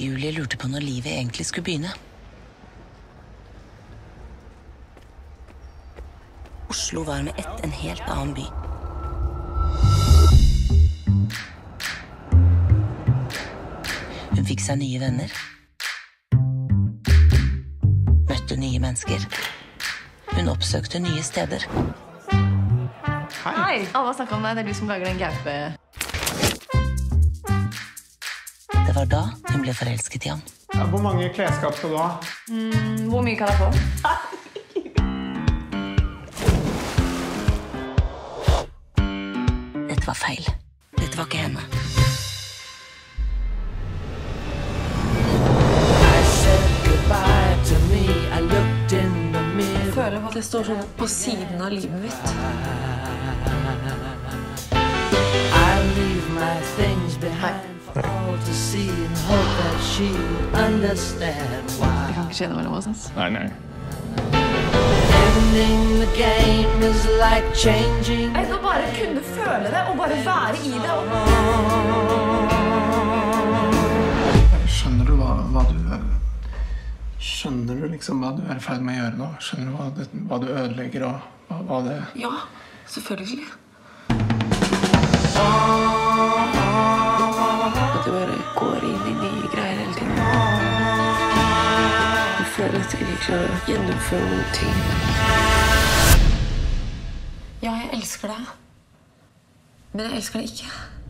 Julie lurte på når livet egentlig skulle begynne. Oslo var med ett en helt annen by. Hun fikk seg nye venner. Møtte nye mennesker. Hun oppsøkte nye steder. Hei! Alle har snakket om deg. Det du som lager den gaupe... Det var da hun ble forelsket i ham. Ja, hvor mange klesskap skal du ha? Hvor mye kan jeg få? Dette var feil. Dette var ikke henne. Jeg føler at jeg står sånn på siden av livet mitt. Det kan ikke skje noe mellom oss. Nei. Jeg skal bare kunne føle det, og bare være i det. Skjønner du hva du... Skjønner du liksom hva du er i ferd med å gjøre nå? Skjønner du hva du ødelegger og hva det... Ja, selvfølgelig. At du bare går inn i nye greier hele tiden. Du føler at du ikke klarer å gjennomføre noen ting. Ja, jeg elsker deg. Men jeg elsker deg ikke.